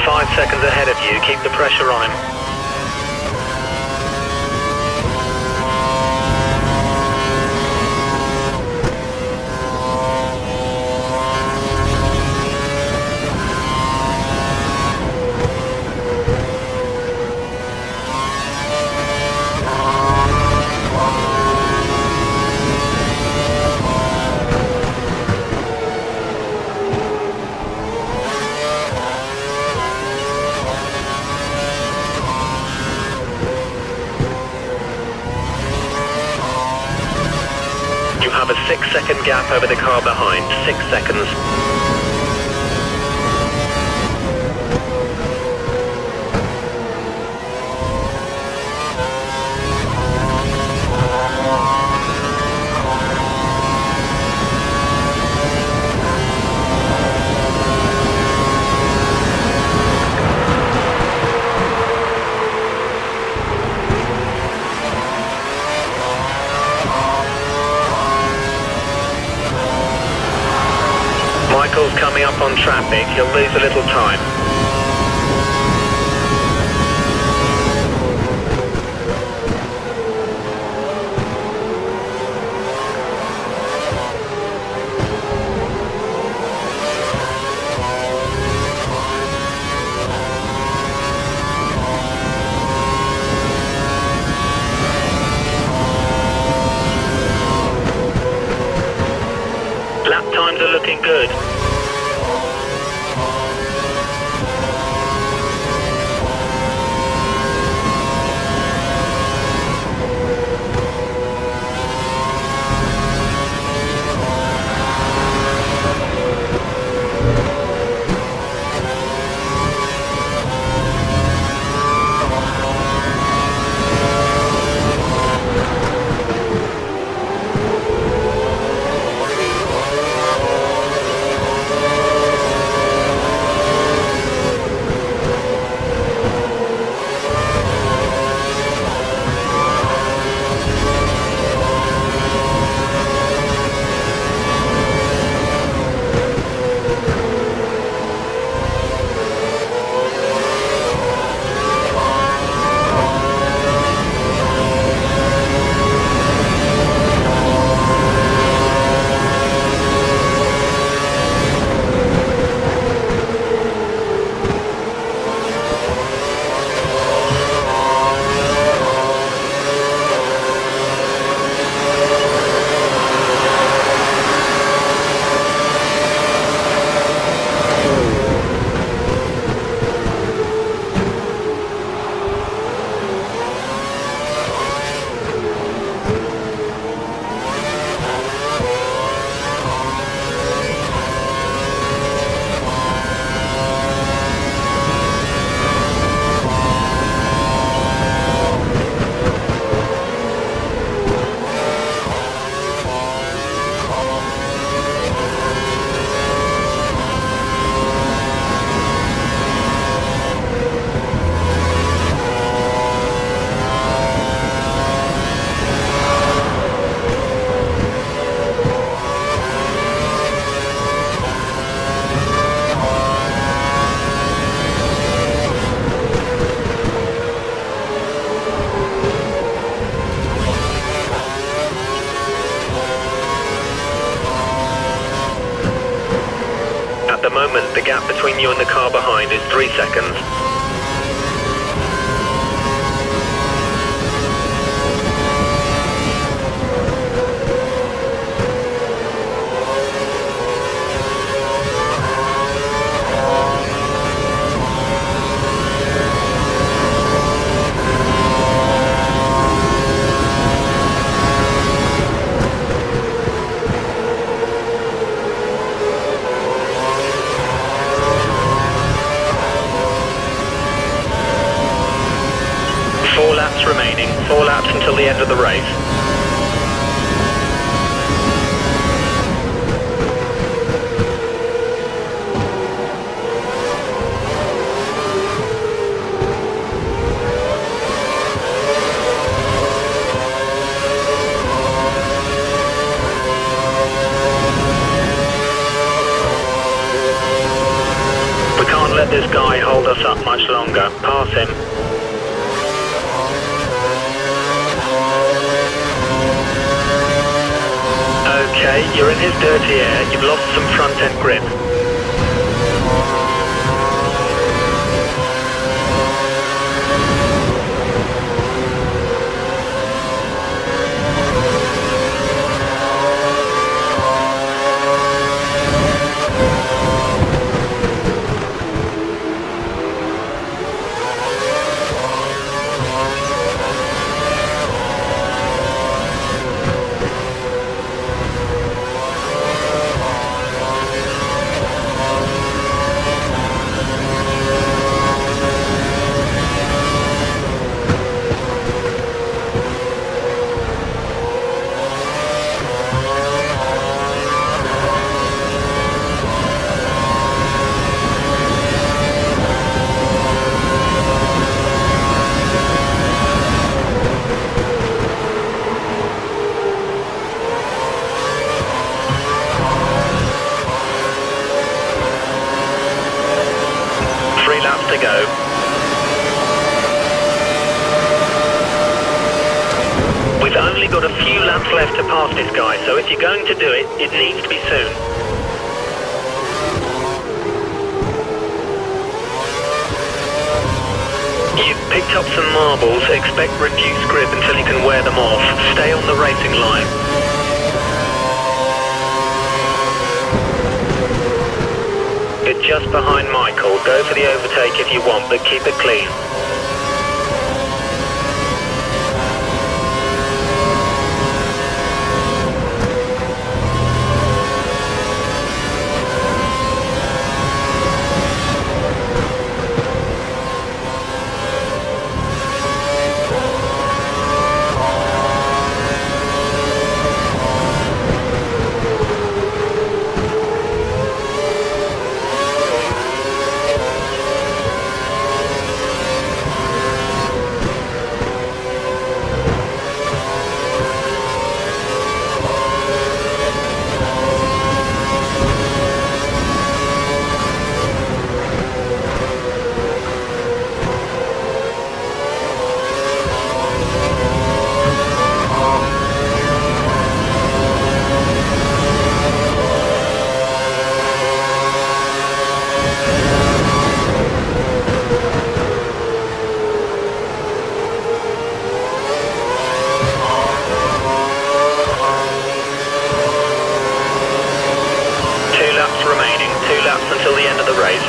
5 seconds ahead of you. Keep the pressure on him. Have a 6-second gap over the car behind. 6 seconds. Michael's coming up on traffic, he'll lose a little time. Lap times are looking good. At the moment, the gap between you and the car behind is 3 seconds. Remaining 4 laps until the end of the race. We can't let this guy hold us laps up much longer. Pass him. Okay, you're in his dirty air. You've lost some front end grip. To go. We've only got a few laps left to pass this guy, so if you're going to do it, it needs to be soon. You've picked up some marbles. Expect reduced grip until you can wear them off. Stay on the racing line. You're just behind Michael. Go for the overtake if you want, but keep it clean. Remaining 2 laps until the end of the race.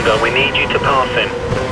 longer. We need you to pass him.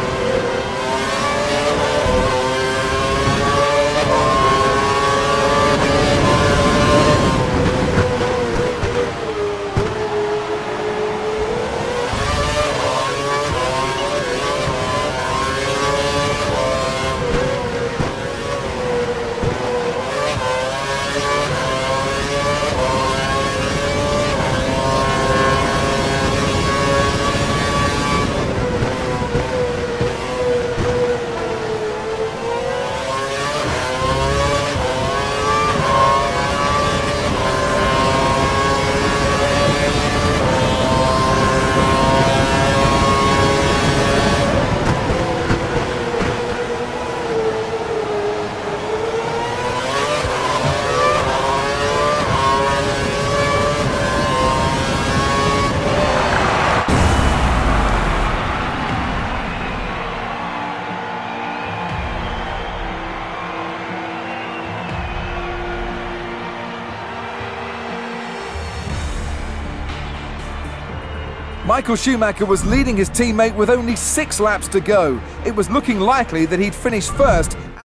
Michael Schumacher was leading his teammate with only 6 laps to go. It was looking likely that he'd finish first